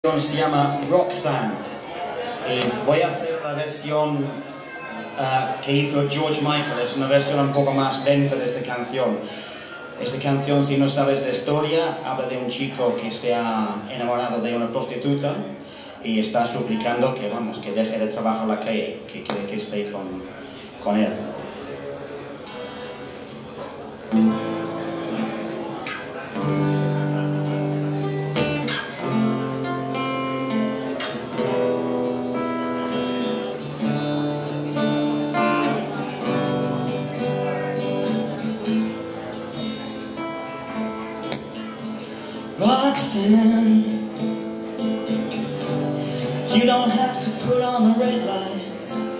Se llama Roxanne y voy a hacer la versión que hizo George Michael. Es una versión un poco más lenta de esta canción. Esta canción, si no sabes la historia, habla de un chico que se ha enamorado de una prostituta y está suplicando que, vamos, que deje de trabajar la calle, que esté con él. Roxanne, you don't have to put on the red light.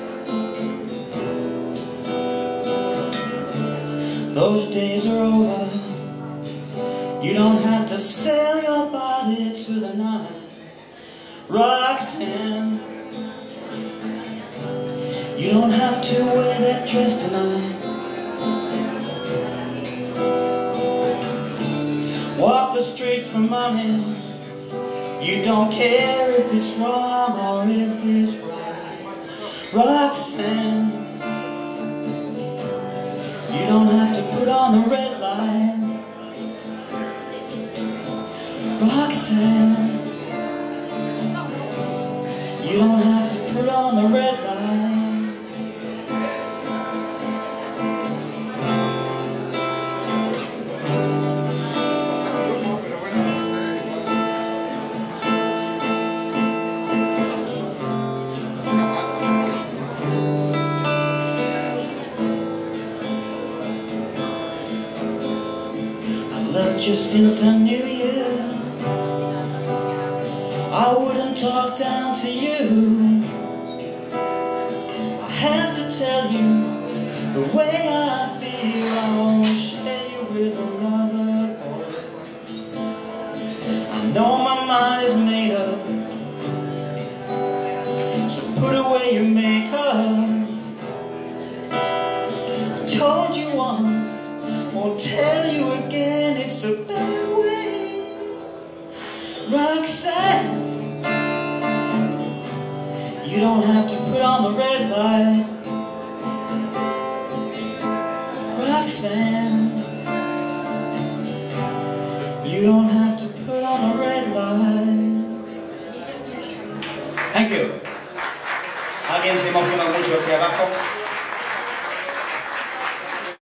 Those days are over. You don't have to sell your body to the night. Roxanne, you don't have to wear that dress tonight. Walk the streets for money. You don't care if it's wrong or if it's right. Roxanne, you don't have to put on the red light. Roxanne, you don't have to put on the red light. Loved you since I knew you. I wouldn't talk down to you. I have to tell you the way I feel. I won't share you with another boy. I know my mind is made up, so put away your makeup. I told you once, won't tell you again, it's a bad way. Roxanne, you don't have to put on the red light. Roxanne, you don't have to put on the red light. Thank you. Alguien se emociona mucho aquí abajo.